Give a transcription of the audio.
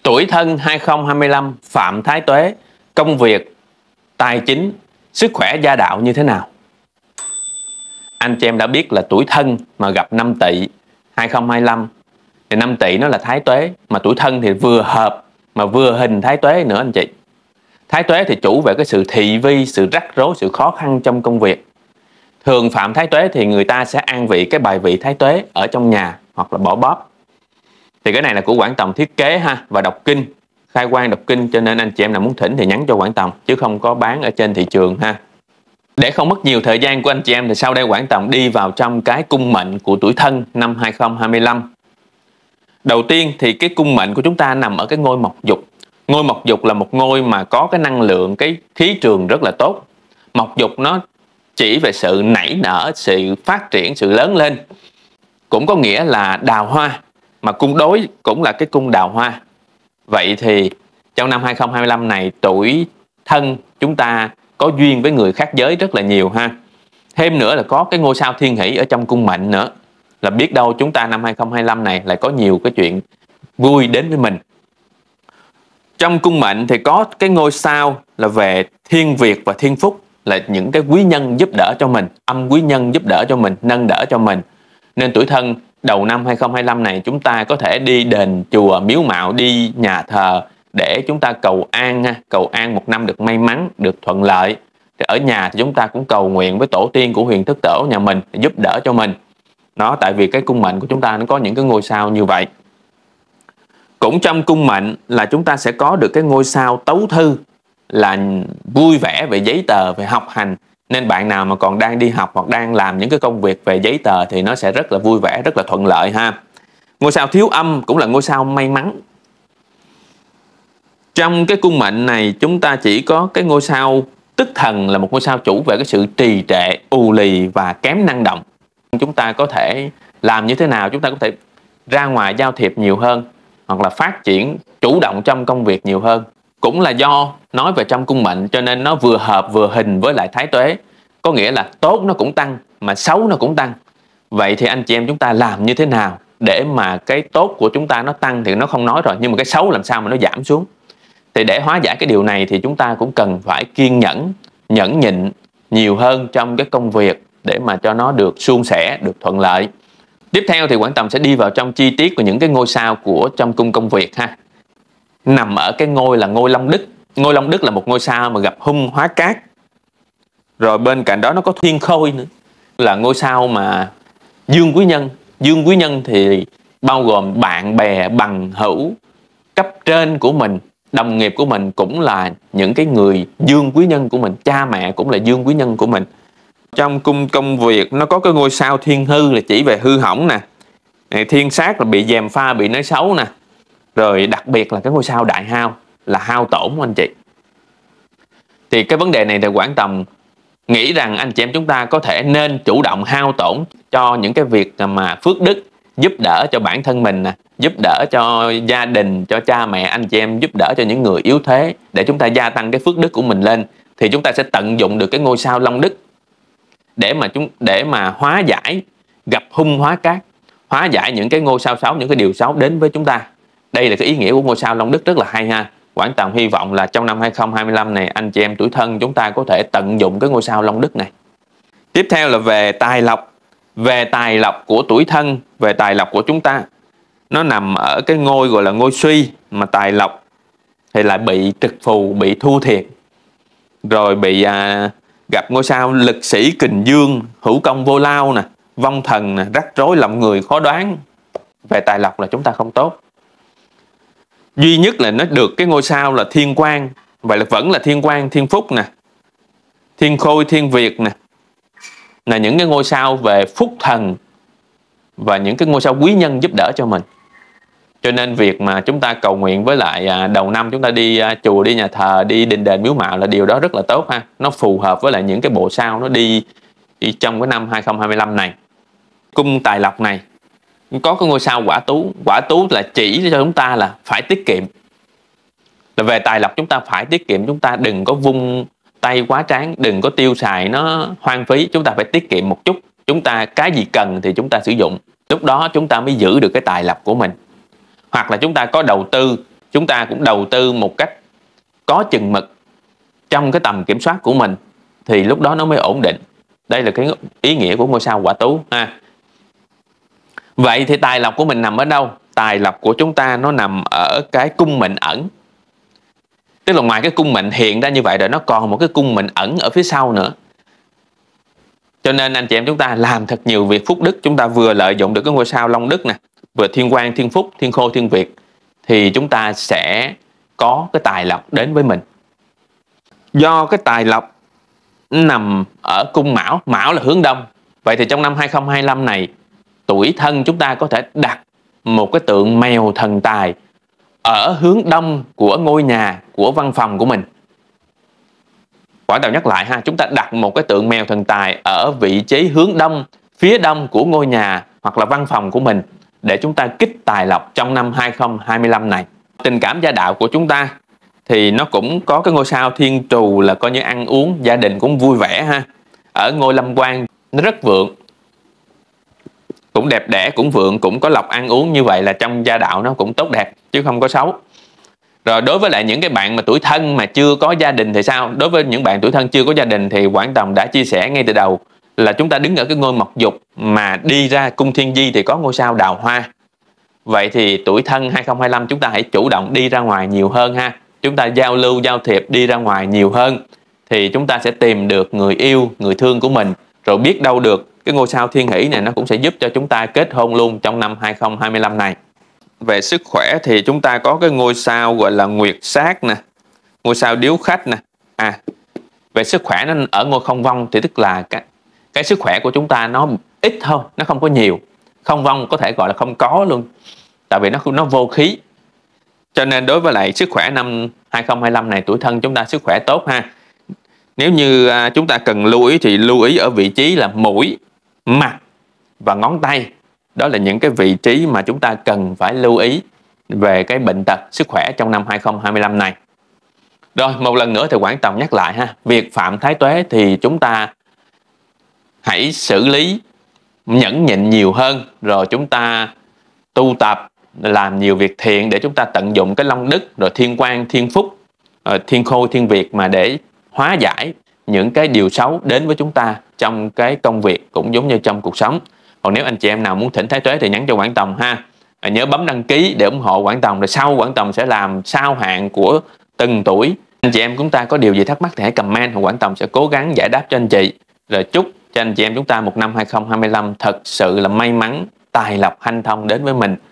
Tuổi Thân 2025 Phạm Thái Tuế, công việc, tài chính, sức khỏe gia đạo như thế nào? Anh chị em đã biết là tuổi Thân mà gặp năm Tỵ 2025 thì năm Tỵ nó là Thái Tuế, mà tuổi Thân thì vừa hợp mà vừa hình Thái Tuế nữa anh chị. Thái Tuế thì chủ về cái sự thị vi, sự rắc rối, sự khó khăn trong công việc. Thường phạm Thái Tuế thì người ta sẽ an vị cái bài vị Thái Tuế ở trong nhà hoặc là bỏ bóp. Thì cái này là của Quảng Tòng thiết kế ha, và đọc kinh, khai quang đọc kinh, cho nên anh chị em nào muốn thỉnh thì nhắn cho Quảng Tòng chứ không có bán ở trên thị trường ha. Để không mất nhiều thời gian của anh chị em thì sau đây Quảng Tòng đi vào trong cái cung mệnh của tuổi Thân năm 2025. Đầu tiên thì cái cung mệnh của chúng ta nằm ở cái ngôi mộc dục. Ngôi mộc dục là một ngôi mà có cái năng lượng, cái khí trường rất là tốt. Mộc dục nó chỉ về sự nảy nở, sự phát triển, sự lớn lên. Cũng có nghĩa là đào hoa, mà cung đối cũng là cái cung đào hoa. Vậy thì trong năm 2025 này, tuổi Thân chúng ta có duyên với người khác giới rất là nhiều ha. Thêm nữa là có cái ngôi sao thiên hỷ ở trong cung mệnh nữa, là biết đâu chúng ta năm 2025 này lại có nhiều cái chuyện vui đến với mình. Trong cung mệnh thì có cái ngôi sao là về thiên việt và thiên phúc, là những cái quý nhân giúp đỡ cho mình, âm quý nhân giúp đỡ cho mình, nâng đỡ cho mình. Nên tuổi Thân đầu năm 2025 này chúng ta có thể đi đền chùa miếu mạo, đi nhà thờ để chúng ta cầu an ha, cầu an một năm được may mắn, được thuận lợi. Thì ở nhà thì chúng ta cũng cầu nguyện với tổ tiên của huyền thất tổ nhà mình giúp đỡ cho mình. Đó, tại vì cái cung mệnh của chúng ta nó có những cái ngôi sao như vậy. Cũng trong cung mệnh là chúng ta sẽ có được cái ngôi sao Tấu Thư, là vui vẻ về giấy tờ, về học hành. Nên bạn nào mà còn đang đi học hoặc đang làm những cái công việc về giấy tờ thì nó sẽ rất là vui vẻ, rất là thuận lợi ha. Ngôi sao Thiếu Âm cũng là ngôi sao may mắn. Trong cái cung mệnh này chúng ta chỉ có cái ngôi sao Tức Thần, là một ngôi sao chủ về cái sự trì trệ, ù lì và kém năng động. Chúng ta có thể làm như thế nào? Chúng ta có thể ra ngoài giao thiệp nhiều hơn, hoặc là phát triển chủ động trong công việc nhiều hơn. Cũng là do nói về trong cung mệnh cho nên nó vừa hợp vừa hình với lại Thái Tuế. Có nghĩa là tốt nó cũng tăng mà xấu nó cũng tăng. Vậy thì anh chị em chúng ta làm như thế nào để mà cái tốt của chúng ta nó tăng thì nó không nói rồi, nhưng mà cái xấu làm sao mà nó giảm xuống. Thì để hóa giải cái điều này thì chúng ta cũng cần phải kiên nhẫn, nhẫn nhịn nhiều hơn trong cái công việc để mà cho nó được suôn sẻ, được thuận lợi. Tiếp theo thì Quảng Tòng sẽ đi vào trong chi tiết của những cái ngôi sao của trong cung công việc ha. Nằm ở cái ngôi là ngôi Long Đức. Ngôi Long Đức là một ngôi sao mà gặp hung hóa cát. Rồi bên cạnh đó nó có Thiên Khôi nữa, là ngôi sao mà dương quý nhân. Dương quý nhân thì bao gồm bạn bè, bằng hữu, cấp trên của mình, đồng nghiệp của mình cũng là những cái người dương quý nhân của mình. Cha mẹ cũng là dương quý nhân của mình. Trong cung công việc nó có cái ngôi sao Thiên Hư là chỉ về hư hỏng nè. Thiên Sát là bị gièm pha, bị nói xấu nè. Rồi đặc biệt là cái ngôi sao Đại Hao là hao tổn anh chị. Thì cái vấn đề này thì Quảng Tòng nghĩ rằng anh chị em chúng ta có thể nên chủ động hao tổn cho những cái việc mà phước đức, giúp đỡ cho bản thân mình nè, giúp đỡ cho gia đình, cho cha mẹ, anh chị em, giúp đỡ cho những người yếu thế, để chúng ta gia tăng cái phước đức của mình lên. Thì chúng ta sẽ tận dụng được cái ngôi sao Long Đức để mà hóa giải gặp hung hóa cát, hóa giải những cái ngôi sao xấu, những cái điều xấu đến với chúng ta. Đây là cái ý nghĩa của ngôi sao Long Đức rất là hay ha. Quảng Tòng hy vọng là trong năm 2025 này anh chị em tuổi Thân chúng ta có thể tận dụng cái ngôi sao Long Đức này. Tiếp theo là về tài lộc. Về tài lộc của tuổi Thân, về tài lộc của chúng ta, nó nằm ở cái ngôi gọi là ngôi Suy, mà tài lộc thì lại bị trực phù, bị thua thiệt. Rồi bị gặp ngôi sao Lực Sĩ Kình Dương, hữu công vô lao nè, vong thần nè, rắc rối lòng người khó đoán. Về tài lộc là chúng ta không tốt. Duy nhất là nó được cái ngôi sao là Thiên Quang. Vậy là vẫn là Thiên Quang, Thiên Phúc nè, Thiên Khôi, Thiên Việt nè, là những cái ngôi sao về phúc thần và những cái ngôi sao quý nhân giúp đỡ cho mình. Cho nên việc mà chúng ta cầu nguyện với lại đầu năm chúng ta đi chùa, đi nhà thờ, đi đình đền miếu mạo là điều đó rất là tốt ha. Nó phù hợp với lại những cái bộ sao nó đi trong cái năm 2025 này. Cung tài lộc này có cái ngôi sao Quả Tú. Quả Tú là chỉ cho chúng ta là phải tiết kiệm. Là về tài lộc chúng ta phải tiết kiệm, chúng ta đừng có vung tay quá tráng, đừng có tiêu xài nó hoang phí. Chúng ta phải tiết kiệm một chút. Chúng ta cái gì cần thì chúng ta sử dụng. Lúc đó chúng ta mới giữ được cái tài lộc của mình. Hoặc là chúng ta có đầu tư chúng ta cũng đầu tư một cách có chừng mực trong cái tầm kiểm soát của mình, thì lúc đó nó mới ổn định. Đây là cái ý nghĩa của ngôi sao Hỏa Tý ha. Vậy thì tài lộc của mình nằm ở đâu? Tài lộc của chúng ta nó nằm ở cái cung mệnh ẩn. Tức là ngoài cái cung mệnh hiện ra như vậy rồi, nó còn một cái cung mệnh ẩn ở phía sau nữa. Cho nên anh chị em chúng ta làm thật nhiều việc phúc đức, chúng ta vừa lợi dụng được cái ngôi sao Long Đức nè, vừa thiên quang, thiên phúc, thiên khôi, thiên việt, thì chúng ta sẽ có cái tài lộc đến với mình. Do cái tài lộc nằm ở cung Mão, Mão là hướng đông. Vậy thì trong năm 2025 này, tuổi Thân chúng ta có thể đặt một cái tượng mèo thần tài ở hướng đông của ngôi nhà, của văn phòng của mình. Quảng Đạo nhắc lại ha, chúng ta đặt một cái tượng mèo thần tài ở vị trí hướng đông, phía đông của ngôi nhà hoặc là văn phòng của mình, để chúng ta kích tài lộc trong năm 2025 này. Tình cảm gia đạo của chúng ta thì nó cũng có cái ngôi sao Thiên Trù, là coi như ăn uống, gia đình cũng vui vẻ ha. Ở ngôi Lâm Quan nó rất vượng, cũng đẹp đẽ, cũng vượng, cũng có lộc ăn uống, như vậy là trong gia đạo nó cũng tốt đẹp chứ không có xấu. Rồi đối với lại những cái bạn mà tuổi Thân mà chưa có gia đình thì sao? Đối với những bạn tuổi Thân chưa có gia đình thì Quảng Tòng đã chia sẻ ngay từ đầu là chúng ta đứng ở cái ngôi mộc dục mà đi ra cung Thiên Di thì có ngôi sao Đào Hoa. Vậy thì tuổi Thân 2025 chúng ta hãy chủ động đi ra ngoài nhiều hơn ha. Chúng ta giao lưu, giao thiệp, đi ra ngoài nhiều hơn, thì chúng ta sẽ tìm được người yêu, người thương của mình. Rồi biết đâu được cái ngôi sao Thiên Hỷ này nó cũng sẽ giúp cho chúng ta kết hôn luôn trong năm 2025 này. Về sức khỏe thì chúng ta có cái ngôi sao gọi là Nguyệt Sát nè, ngôi sao Điếu Khách nè. Về sức khỏe nó ở ngôi không vong, thì tức là cái sức khỏe của chúng ta nó ít thôi, nó không có nhiều. Không vong có thể gọi là không có luôn, tại vì nó vô khí. Cho nên đối với lại sức khỏe năm 2025 này, tuổi Thân chúng ta sức khỏe tốt ha. Nếu như chúng ta cần lưu ý thì lưu ý ở vị trí là mũi, mặt và ngón tay. Đó là những cái vị trí mà chúng ta cần phải lưu ý về cái bệnh tật, sức khỏe trong năm 2025 này. Rồi, một lần nữa thì Quảng Tòng nhắc lại ha, việc phạm thái tuế thì chúng ta hãy xử lý nhẫn nhịn nhiều hơn, rồi chúng ta tu tập, làm nhiều việc thiện để chúng ta tận dụng cái Long Đức, rồi thiên quang, thiên phúc, thiên khôi, thiên việt mà để hóa giải những cái điều xấu đến với chúng ta trong cái công việc cũng giống như trong cuộc sống. Còn nếu anh chị em nào muốn thỉnh thái tuế thì nhắn cho Quảng Tòng ha. Nhớ bấm đăng ký để ủng hộ Quảng Tòng, rồi sau Quảng Tòng sẽ làm sao hạn của từng tuổi. Anh chị em chúng ta có điều gì thắc mắc thì hãy comment, Quảng Tòng sẽ cố gắng giải đáp cho anh chị. Rồi chúc cho anh chị em chúng ta một năm 2025 thật sự là may mắn, tài lộc hanh thông đến với mình.